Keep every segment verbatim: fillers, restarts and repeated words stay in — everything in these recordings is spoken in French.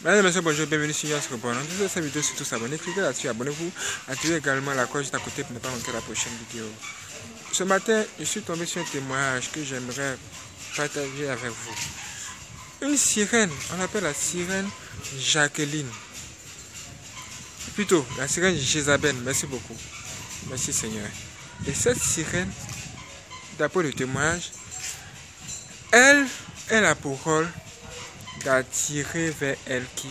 Mesdames et messieurs, bonjour, bienvenue sur Yas Rebond. En dessous de cette vidéo, surtout s'abonner, cliquez là-dessus, abonnez-vous, activez également la cloche juste à côté pour ne pas manquer la prochaine vidéo. Ce matin, je suis tombé sur un témoignage que j'aimerais partager avec vous. Une sirène, on appelle la sirène Jacqueline. Plutôt, la sirène Jézabel, merci beaucoup. Merci Seigneur. Et cette sirène, d'après le témoignage, elle, elle a pour rôle d'attirer vers elle qui?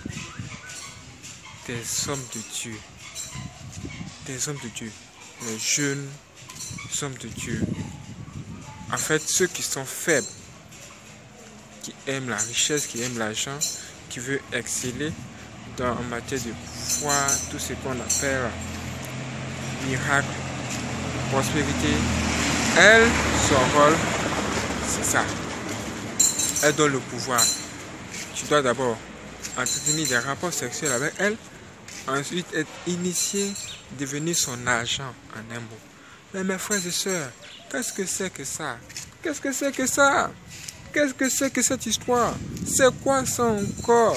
Des hommes de Dieu. Des hommes de Dieu. Les jeunes hommes de Dieu. En fait, ceux qui sont faibles, qui aiment la richesse, qui aiment l'argent, qui veulent exceller dans, en matière de foi, tout ce qu'on appelle miracle, prospérité. Elle, son rôle, c'est ça. Elle donne le pouvoir. Tu dois d'abord entretenir des rapports sexuels avec elle, ensuite être initié, devenir son agent en un mot. Mais mes frères et sœurs, qu'est-ce que c'est que ça? Qu'est-ce que c'est que ça? Qu'est-ce que c'est que cette histoire? C'est quoi ça encore?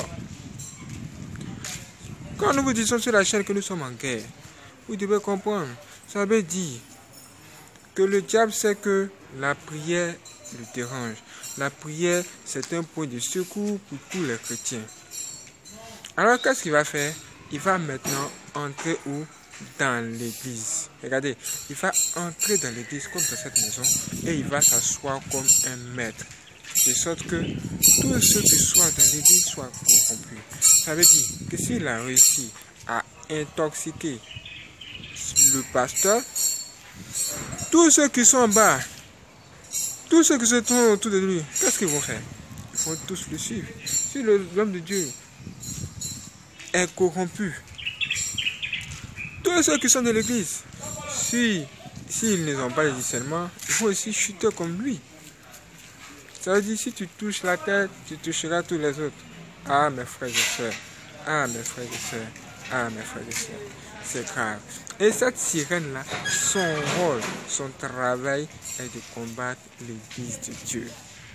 Quand nous vous disons sur la chaîne que nous sommes en guerre, vous devez comprendre, ça veut dire que le diable sait que la prière le dérange. La prière, c'est un point de secours pour tous les chrétiens. Alors, qu'est-ce qu'il va faire? Il va maintenant entrer où? Dans l'église. Regardez, il va entrer dans l'église comme dans cette maison et il va s'asseoir comme un maître. De sorte que tous ceux qui soient dans l'église soient corrompus. Ça veut dire que s'il a réussi à intoxiquer le pasteur, tous ceux qui sont en bas, tous ceux qui se trouvent autour de lui, qu'est-ce qu'ils vont faire? Ils vont tous le suivre. Si l'homme de Dieu est corrompu, tous ceux qui sont de l'église, si s'ils n'ont pas le discernement, ils vont aussi chuter comme lui. Ça veut dire si tu touches la tête, tu toucheras tous les autres. Ah mes frères et sœurs, ah mes frères et sœurs, ah mes frères et sœurs, c'est grave. Et cette sirène-là, son rôle, son travail est de combattre l'église de Dieu.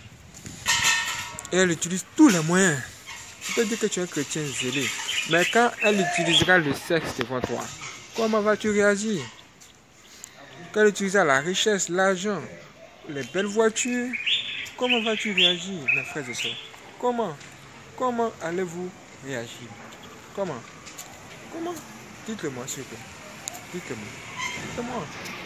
Et elle utilise tous les moyens. Tu peux dire que tu es un chrétien zélé, mais quand elle utilisera le sexe devant toi, comment vas-tu réagir? Quand elle utilisera la richesse, l'argent, les belles voitures, comment vas-tu réagir, mes frères et sœurs? Comment? Comment allez-vous réagir? Comment? Comment? Dites-le moi, s'il vous plaît. Dites-le-moi. Dites-le-moi.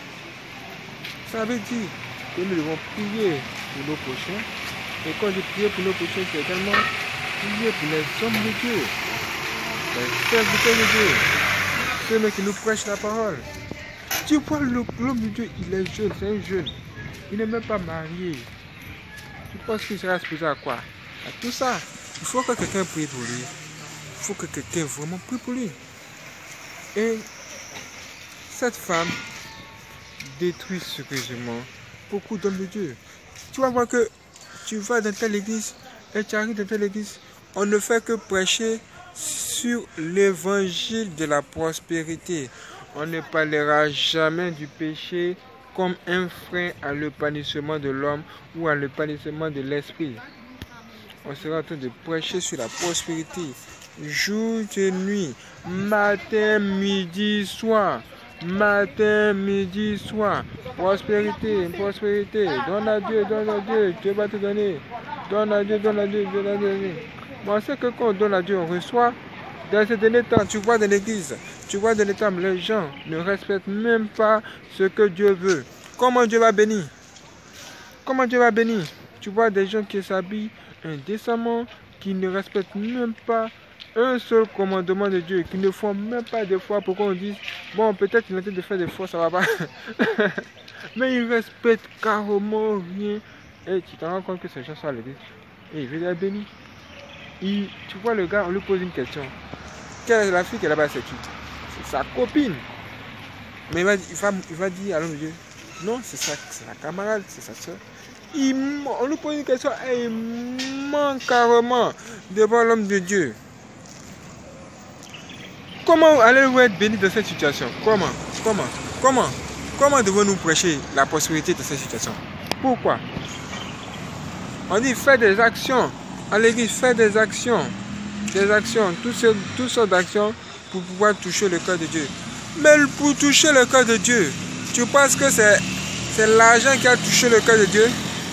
Ça veut dire que nous devons prier pour nos prochains. Et quand je prie pour nos prochains, c'est également prier pour les hommes de Dieu, les serviteurs de Dieu, ceux qui nous prêchent la parole. Tu vois, l'homme de Dieu, il est jeune, c'est un jeune. Il n'est même pas marié. Tu penses qu'il sera exposé à quoi? À tout ça. Il faut que quelqu'un prie pour lui. Il faut que quelqu'un vraiment prie pour lui. Et cette femme détruit sérieusement beaucoup d'hommes de Dieu. Tu vas voir que tu vas dans telle église et tu arrives dans telle église, on ne fait que prêcher sur l'évangile de la prospérité. On ne parlera jamais du péché comme un frein à l'épanouissement de l'homme ou à l'épanouissement de l'esprit. On sera en train de prêcher sur la prospérité, jour et nuit, matin, midi, soir. Matin, midi, soir. Prospérité, prospérité. Donne à Dieu, donne à Dieu. Dieu va te donner. Donne à Dieu, donne à Dieu, donne à Dieu. Moi, c'est que quand on donne à Dieu, on reçoit. Dans ces derniers temps, tu vois dans l'église, tu vois dans les temps, les gens ne respectent même pas ce que Dieu veut. Comment Dieu va bénir? Comment Dieu va bénir? Tu vois des gens qui s'habillent indécemment, qui ne respectent même pas un seul commandement de Dieu, qui ne font même pas d'efforts pour qu'on dise, bon, peut-être qu'il a de faire des efforts, ça va pas. Mais ils respectent carrément rien. Et tu te rends compte que ces gens sont à l'église. Et il veut être béni. Il, tu vois le gars, on lui pose une question. Quelle est la fille qui est là-bas, c'est qui? C'est sa copine. Mais il va, il va, il va dire à l'homme de Dieu, non, c'est sa, sa camarade, c'est sa soeur. Il, on lui pose une question et il ment carrément devant l'homme de Dieu. Comment allez-vous être béni dans cette situation? Comment? Comment? Comment? Comment devons-nous prêcher la prospérité dans cette situation? Pourquoi? On dit faire des actions. À l'église, faire des actions. des actions, toutes sortes, toutes sortes d'actions pour pouvoir toucher le cœur de Dieu. Mais pour toucher le cœur de Dieu, tu penses que c'est c'est l'argent qui a touché le cœur de Dieu?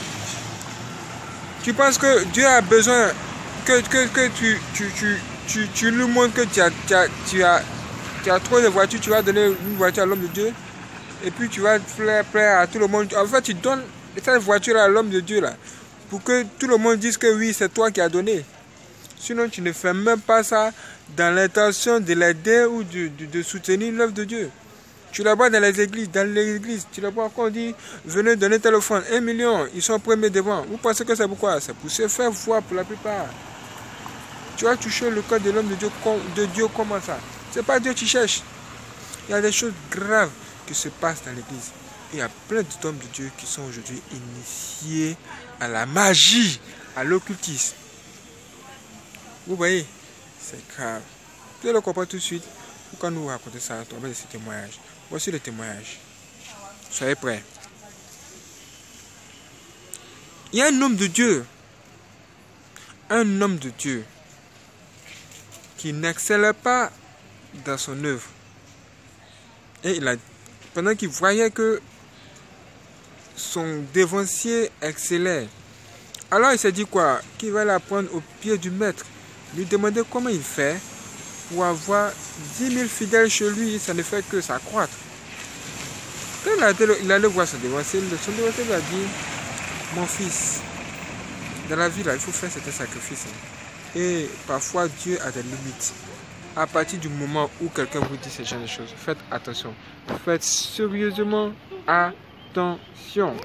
Tu penses que Dieu a besoin que, que, que tu, tu, tu, tu, tu lui montres que tu as, tu, as, tu, as, tu as trop de voitures, tu vas donner une voiture à l'homme de Dieu et puis tu vas faire plaire à tout le monde. En fait, tu donnes cette voiture à l'homme de Dieu là pour que tout le monde dise que oui, c'est toi qui as donné. Sinon, tu ne fais même pas ça dans l'intention de l'aider ou de, de, de soutenir l'œuvre de Dieu. Tu la vois dans les églises, dans les églises, tu la vois quand on dit venez donner tel offrande, un million, ils sont premiers devant. Vous pensez que c'est pourquoi? C'est pour se faire voir pour la plupart. Tu vas toucher le cœur de l'homme de Dieu, de Dieu comment ça? C'est pas Dieu qui cherche. Il y a des choses graves qui se passent dans l'église. Il y a plein d'hommes de Dieu qui sont aujourd'hui initiés à la magie, à l'occultisme. Vous voyez, c'est grave. Tu le comprends tout de suite. Pourquoi nous raconter ça à travers ces témoignages? Voici le témoignage. Soyez prêts. Il y a un homme de Dieu. Un homme de Dieu qui n'excelle pas dans son œuvre. Et il a, pendant qu'il voyait que son dévancier excellait, alors il s'est dit quoi? Qu'il va la prendre au pied du maître. Lui demander comment il fait pour avoir dix mille fidèles chez lui, ça ne fait que s'accroître. Quand il, a été, il allait voir son dévancier, son dévancier lui a dit, mon fils, dans la vie là, il faut faire certains sacrifices. Et parfois Dieu a des limites. À partir du moment où quelqu'un vous dit ce genre de choses, faites attention. Faites sérieusement attention.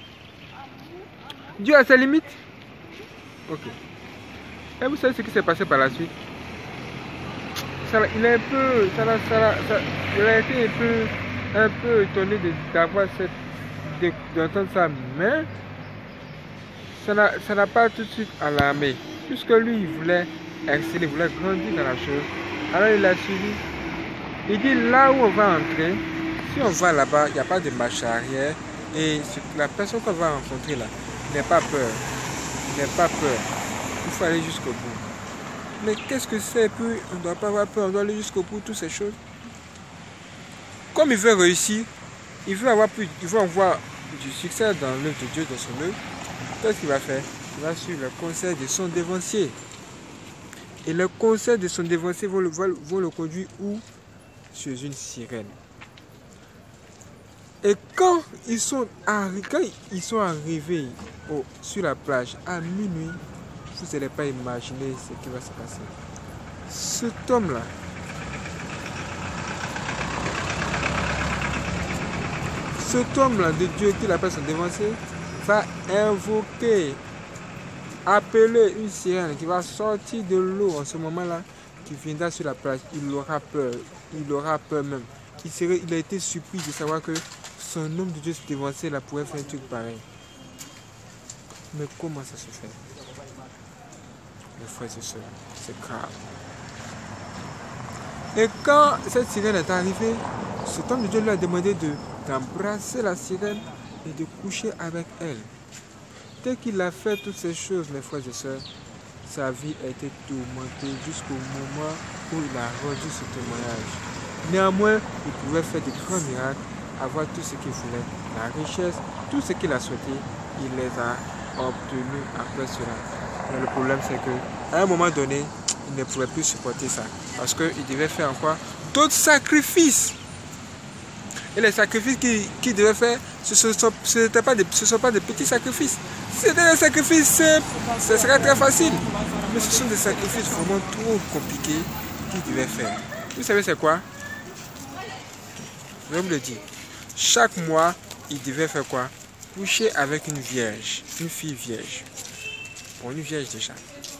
Dieu a ses limites. Ok. Et vous savez ce qui s'est passé par la suite? Ça, il, est un peu, ça, ça, ça, il a été un peu, un peu étonné d'avoir cette, d'entendre ça, mais ça n'a pas tout de suite alarmé. Puisque lui, il voulait exceller, il voulait grandir dans la chose. Alors il a suivi. Il dit là où on va entrer, si on va là-bas, il n'y a pas de marche arrière. Et la personne qu'on va rencontrer là, n'ait pas peur. N'ait pas peur. Il faut aller jusqu'au bout. Mais qu'est-ce que c'est? Puis on ne doit pas avoir peur, on doit aller jusqu'au bout, toutes ces choses. Comme il veut réussir, il veut avoir plus, il veut avoir du succès dans l'œuvre de Dieu, dans son œuvre. Qu'est-ce qu'il va faire? Il va suivre le conseil de son dévancier. Et le conseil de son dévancier vont le, vont le conduire où? Sur une sirène. Et quand ils sont, arri quand ils sont arrivés au, sur la plage à minuit, vous n'allez pas imaginer ce qui va se passer. Cet homme-là, cet homme-là de Dieu qui l'appelle son dévancier, va invoquer, appeler une sirène qui va sortir de l'eau en ce moment-là, qui viendra sur la plage. Il aura peur, il aura peur même. Il, serait, il a été surpris de savoir que son homme de Dieu se dévancier là pourrait faire un truc pareil. Mais comment ça se fait? Mes frères et sœurs, c'est grave. Et quand cette sirène est arrivée, cet homme de Dieu lui a demandé de, d'embrasser la sirène et de coucher avec elle. Dès qu'il a fait toutes ces choses, mes frères et sœurs, sa vie a été tourmentée jusqu'au moment où il a rendu ce témoignage. Néanmoins, il pouvait faire de grands miracles, avoir tout ce qu'il voulait, la richesse, tout ce qu'il a souhaité, il les a obtenus après cela. Mais le problème, c'est qu'à un moment donné, il ne pouvait plus supporter ça. Parce qu'il devait faire encore d'autres sacrifices. Et les sacrifices qu'il devait faire, ce ne sont, ce pas des, ce sont pas des petits sacrifices. Si c'était des sacrifices simples, ce serait très facile. Mais ce sont des sacrifices vraiment trop compliqués qu'il devait faire. Vous savez c'est quoi? Je vais vous le dire. Chaque mois, il devait faire quoi? Coucher avec une vierge, une fille vierge. Bon, une vierge déjà.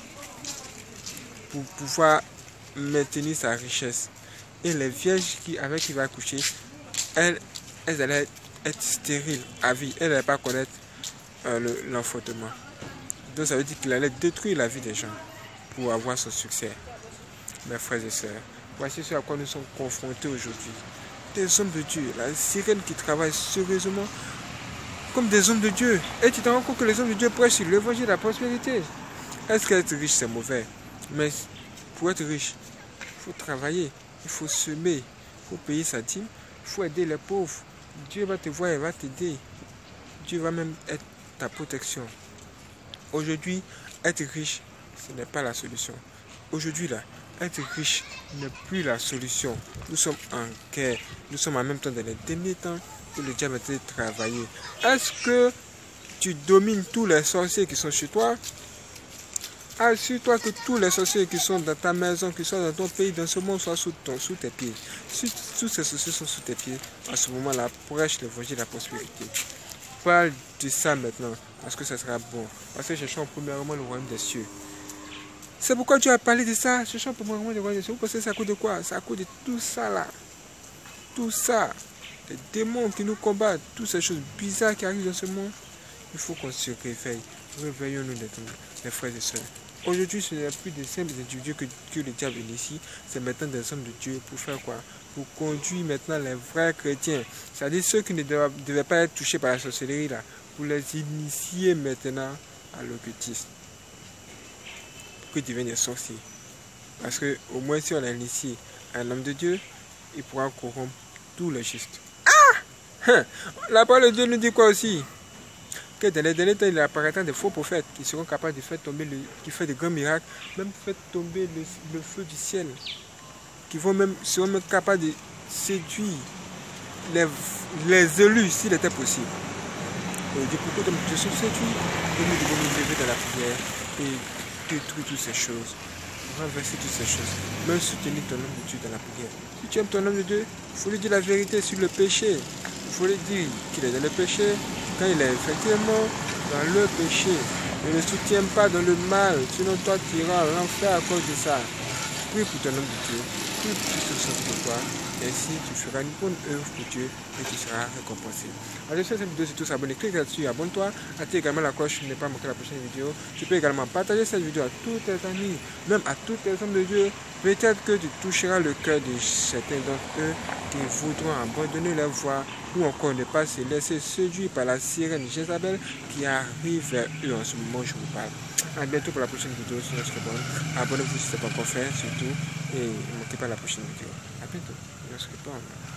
Pour pouvoir maintenir sa richesse. Et les vierges qui, avec qui il va coucher, elles, elles allaient être stériles à vie. Elles n'allaient pas connaître euh, l'enfantement. Donc ça veut dire qu'il allait détruire la vie des gens pour avoir son succès. Mes frères et sœurs, voici ce à quoi nous sommes confrontés aujourd'hui. Des hommes de Dieu, la sirène qui travaille sérieusement comme des hommes de Dieu. Et tu te rends compte que les hommes de Dieu prêchent sur l'évangile de la prospérité. Est-ce qu'être riche c'est mauvais? Mais pour être riche, il faut travailler, il faut semer, il faut payer sa dîme, il faut aider les pauvres. Dieu va te voir et va t'aider. Dieu va même être ta protection. Aujourd'hui, être riche, ce n'est pas la solution. Aujourd'hui, là, être riche n'est plus la solution. Nous sommes en guerre. Nous sommes en même temps dans les derniers temps où le diable est de travailler. Est-ce que tu domines tous les sorciers qui sont chez toi? Assure-toi que tous les sorciers qui sont dans ta maison, qui sont dans ton pays, dans ce monde, soient sous, ton, sous tes pieds. Si tous ces sorciers sont sous tes pieds, à ce moment-là, prêche l'évangile de la prospérité. Parle de ça maintenant, parce que ça sera bon. Parce que cherchons premièrement le royaume des cieux. C'est pourquoi Dieu a parlé de ça. Cherchons premièrement le royaume des cieux. Vous pensez que c'est à cause de quoi? C'est à cause de tout ça là. Tout ça. Les démons qui nous combattent, toutes ces choses bizarres qui arrivent dans ce monde. Il faut qu'on se réveille. Réveillons-nous les frères et sœurs. Aujourd'hui, ce n'est plus des simples individus que, que le diable initie. C'est maintenant des hommes de Dieu pour faire quoi? Pour conduire maintenant les vrais chrétiens. C'est-à-dire ceux qui ne devaient, devaient pas être touchés par la sorcellerie là. Pour les initier maintenant à l'occultisme. Pour qu'ils deviennent des sorciers. Parce que au moins si on a initié un homme de Dieu, il pourra corrompre tous les justes. Ah! La parole de Dieu nous dit quoi aussi? Que dans les derniers temps, il apparaîtra des faux prophètes qui seront capables de faire tomber, le, qui fait de grands miracles, même faire tomber le, le feu du ciel, qui vont même, seront même capables de séduire les, les élus s'il était possible. Et du coup, comme Dieu se séduit, nous devons nous lever dans la prière et détruire toutes ces choses, renverser toutes ces choses, même soutenir ton homme de Dieu dans la prière. Si tu aimes ton homme de Dieu, il faut lui dire la vérité sur le péché. Il faut lui dire qu'il est dans le péché. Quand il est effectivement dans le péché, ne le soutiens pas dans le mal, sinon toi tu iras en enfer à cause de ça. Prie pour ton homme de Dieu, prie pour tout ce qui pour toi, ainsi tu feras une bonne œuvre pour Dieu et tu seras récompensé. Alors, si cette vidéo c'est tout, s'abonner, clique là-dessus, abonne-toi, active également la cloche pour ne pas manquer la prochaine vidéo. Tu peux également partager cette vidéo à tous tes amis, même à tous les hommes de Dieu. Peut-être que tu toucheras le cœur de certains d'entre eux qui voudront abandonner leur voie ou encore ne pas se laisser séduire par la sirène Jézabel qui arrive vers eux en ce moment où je vous parle. A bientôt pour la prochaine vidéo sur notre bonne. Abonnez-vous si ce n'est pas encore fait surtout et ne manquez pas la prochaine vidéo. A bientôt. Notre bonne.